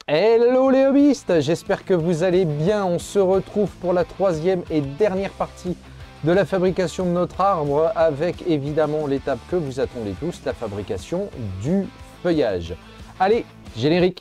Hello les hobbyistes, j'espère que vous allez bien. On se retrouve pour la troisième et dernière partie de la fabrication de notre arbre avec évidemment l'étape que vous attendez tous, la fabrication du feuillage. Allez, générique!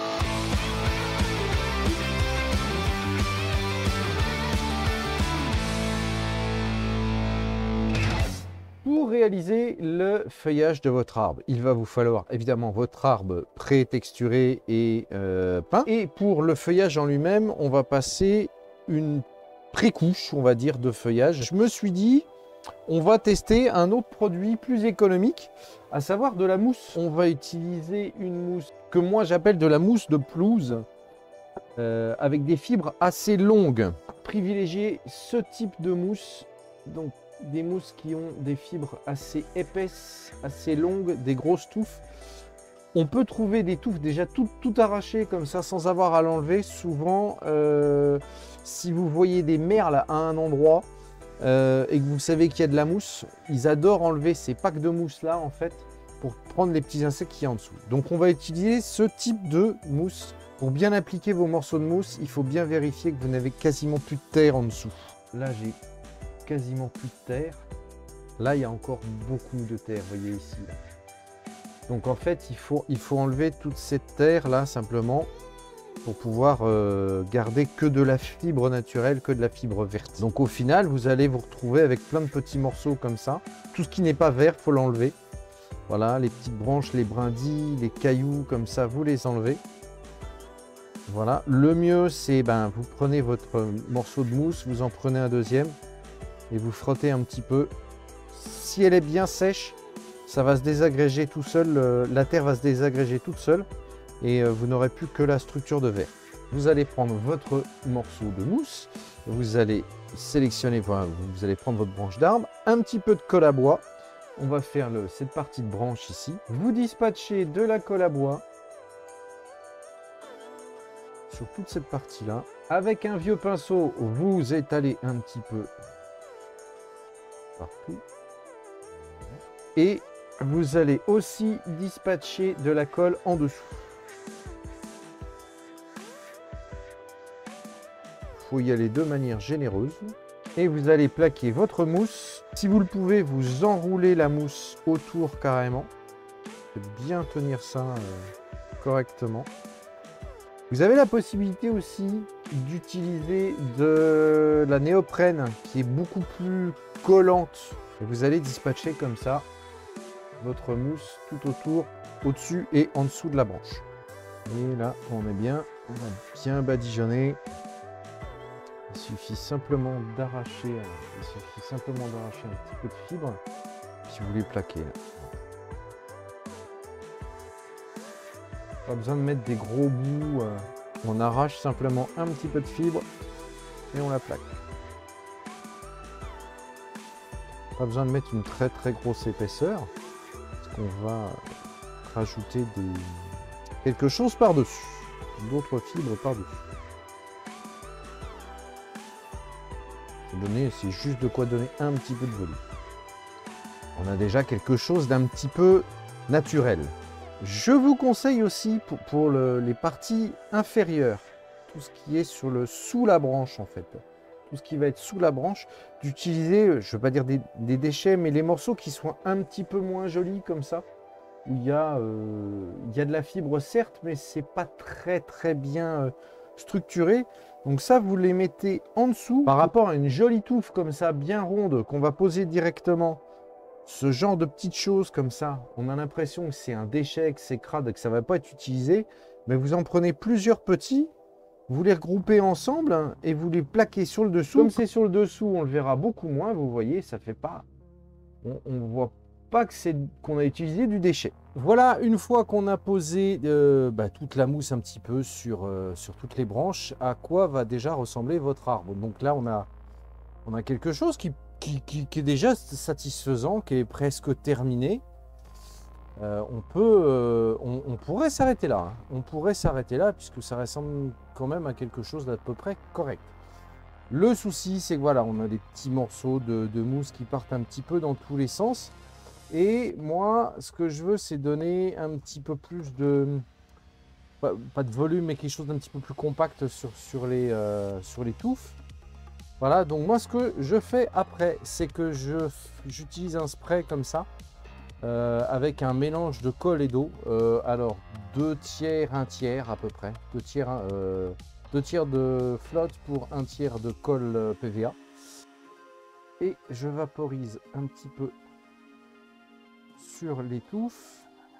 Pour réaliser le feuillage de votre arbre, il va vous falloir évidemment votre arbre pré-texturé et peint. Et pour le feuillage en lui-même, on va passer une pré-couche, on va dire, de feuillage. Je me suis dit, on va tester un autre produit plus économique, à savoir de la mousse. On va utiliser une mousse que moi j'appelle de la mousse de pelouse, avec des fibres assez longues. Privilégiez ce type de mousse, donc des mousses qui ont des fibres assez épaisses, assez longues, des grosses touffes. On peut trouver des touffes déjà tout arrachées comme ça sans avoir à l'enlever. Souvent, si vous voyez des merles à un endroit et que vous savez qu'il y a de la mousse, ils adorent enlever ces packs de mousse là en fait pour prendre les petits insectes qu'il y a en dessous. Donc on va utiliser ce type de mousse. Pour bien appliquer vos morceaux de mousse, il faut bien vérifier que vous n'avez quasiment plus de terre en dessous. Là j'ai quasiment plus de terre. Là, il y a encore beaucoup de terre, vous voyez ici. Là. Donc en fait, il faut enlever toute cette terre là simplement pour pouvoir garder que de la fibre naturelle, que de la fibre verte. Donc au final, vous allez vous retrouver avec plein de petits morceaux comme ça. Tout ce qui n'est pas vert, il faut l'enlever. Voilà, les petites branches, les brindilles, les cailloux comme ça, vous les enlevez. Voilà, le mieux c'est, vous prenez votre morceau de mousse, vous en prenez un deuxième et vous frottez un petit peu. Si elle est bien sèche, ça va se désagréger tout seul, la terre va se désagréger toute seule et vous n'aurez plus que la structure de verre. Vous allez prendre votre morceau de mousse, vous allez sélectionner, voilà, vous allez prendre votre branche d'arbre, un petit peu de colle à bois. On va faire cette partie de branche ici. Vous dispatchez de la colle à bois sur toute cette partie-là. Avec un vieux pinceau, vous étalez un petit peu partout. Et vous allez aussi dispatcher de la colle en dessous. Il faut y aller de manière généreuse. Et vous allez plaquer votre mousse. Si vous le pouvez, vous enroulez la mousse autour carrément. Bien tenir ça correctement. Vous avez la possibilité aussi d'utiliser de la néoprène qui est beaucoup plus collante. Et vous allez dispatcher comme ça votre mousse tout autour, au-dessus et en dessous de la branche. Et là, on est bien, on va bien badigeonner. Il suffit simplement d'arracher un petit peu de fibre, puis vous les plaquez. Là. Pas besoin de mettre des gros bouts, on arrache simplement un petit peu de fibre et on la plaque. Pas besoin de mettre une très grosse épaisseur. On va rajouter quelque chose par-dessus, d'autres fibres par-dessus. C'est juste de quoi donner un petit peu de volume. On a déjà quelque chose d'un petit peu naturel. Je vous conseille aussi pour les parties inférieures, tout ce qui est sous la branche en fait, tout ce qui va être sous la branche, d'utiliser, je ne veux pas dire des déchets, mais les morceaux qui sont un petit peu moins jolis comme ça, où il y a de la fibre certes, mais c'est pas très bien structuré. Donc ça, vous les mettez en dessous, par rapport à une jolie touffe comme ça, bien ronde, qu'on va poser directement. Ce genre de petites choses comme ça, on a l'impression que c'est un déchet, que c'est crade, que ça ne va pas être utilisé, mais vous en prenez plusieurs petits, vous les regroupez ensemble hein, et vous les plaquez sur le dessous. Comme c'est sur le dessous, on le verra beaucoup moins, vous voyez, ça fait pas... On ne voit pas que c'est qu'on a utilisé du déchet. Voilà, une fois qu'on a posé toute la mousse un petit peu sur toutes les branches, à quoi va déjà ressembler votre arbre. Donc là, on a quelque chose qui est déjà satisfaisant, qui est presque terminé. On pourrait s'arrêter là. Hein. On pourrait s'arrêter là puisque ça ressemble quand même à quelque chose d'à peu près correct. Le souci, c'est que voilà, on a des petits morceaux de mousse qui partent un petit peu dans tous les sens. Et moi, ce que je veux, c'est donner un petit peu plus de pas de volume, mais quelque chose d'un petit peu plus compact sur les touffes. Voilà, donc moi ce que je fais après, c'est que j'utilise un spray comme ça, avec un mélange de colle et d'eau. Alors 2 tiers, 1 tiers à peu près. 2 tiers de flotte pour 1 tiers de colle PVA. Et je vaporise un petit peu sur les touffes.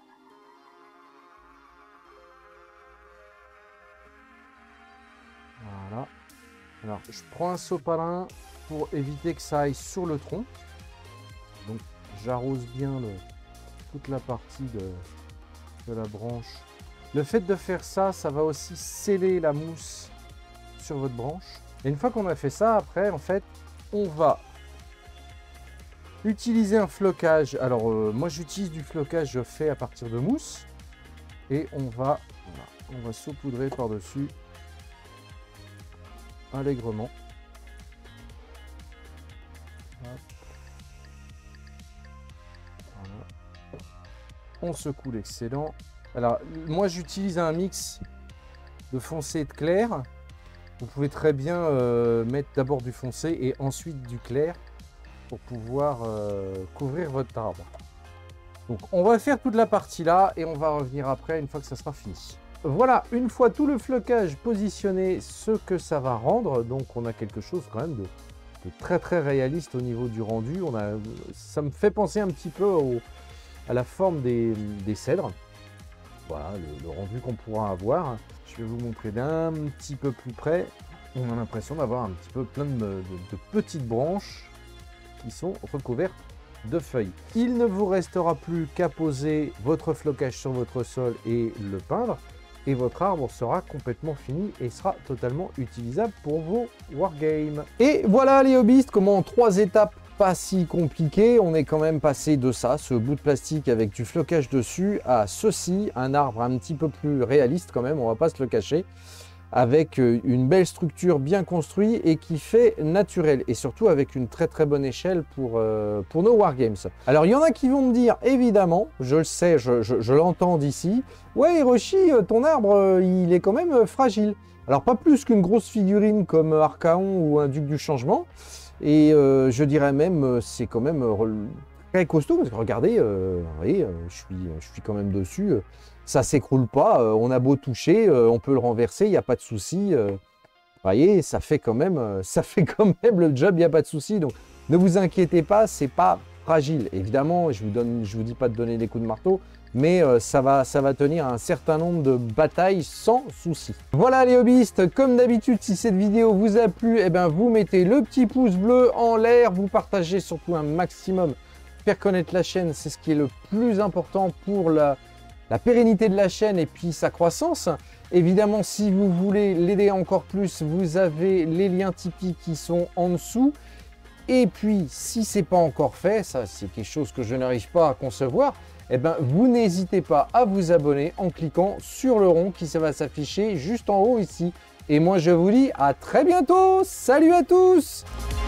Voilà. Alors, je prends un sopalin pour éviter que ça aille sur le tronc. Donc, j'arrose bien toute la partie de la branche. Le fait de faire ça, ça va aussi sceller la mousse sur votre branche. Et une fois qu'on a fait ça, après, en fait, on va utiliser un flocage. Alors, moi, j'utilise du flocage fait à partir de mousse. Et on va saupoudrer par-dessus allègrement. Voilà. On secoue l'excédent. Alors, moi, j'utilise un mix de foncé et de clair. Vous pouvez très bien mettre d'abord du foncé et ensuite du clair pour pouvoir couvrir votre arbre. Donc, on va faire toute la partie là et on va revenir après une fois que ça sera fini. Voilà, une fois tout le flocage positionné, ce que ça va rendre, donc on a quelque chose quand même de très très réaliste au niveau du rendu. Ça me fait penser un petit peu à la forme des cèdres. Voilà, le rendu qu'on pourra avoir. Je vais vous montrer d'un petit peu plus près. On a l'impression d'avoir un petit peu plein de petites branches qui sont recouvertes de feuilles. Il ne vous restera plus qu'à poser votre flocage sur votre sol et le peindre. Et votre arbre sera complètement fini et sera totalement utilisable pour vos wargames. Et voilà les hobbyistes, comment en 3 étapes, pas si compliqué, on est quand même passé de ça, ce bout de plastique avec du flocage dessus, à ceci, un arbre un petit peu plus réaliste quand même, on va pas se le cacher, avec une belle structure bien construite et qui fait naturel, et surtout avec une très très bonne échelle pour nos wargames. Alors il y en a qui vont me dire, évidemment, je le sais, je l'entends d'ici, ouais Hiroshi, ton arbre il est quand même fragile. Alors pas plus qu'une grosse figurine comme Archaon ou un Duc du Changement, et je dirais même c'est quand même très costaud, parce que regardez, vous voyez, je suis quand même dessus. Ça s'écroule pas, on a beau toucher, on peut le renverser, il n'y a pas de souci. Vous voyez, ça fait quand même le job, il n'y a pas de souci. Donc ne vous inquiétez pas, c'est pas fragile. Évidemment, je vous dis pas de donner des coups de marteau, mais ça va tenir un certain nombre de batailles sans souci. Voilà les hobbyistes, comme d'habitude, si cette vidéo vous a plu, eh ben, vous mettez le petit pouce bleu en l'air, vous partagez surtout un maximum. Faire connaître la chaîne, c'est ce qui est le plus important pour la pérennité de la chaîne et puis sa croissance. Évidemment, si vous voulez l'aider encore plus, vous avez les liens Tipeee qui sont en dessous. Et puis, si ce n'est pas encore fait, ça c'est quelque chose que je n'arrive pas à concevoir, eh ben, vous n'hésitez pas à vous abonner en cliquant sur le rond qui va s'afficher juste en haut ici. Et moi, je vous dis à très bientôt. Salut à tous!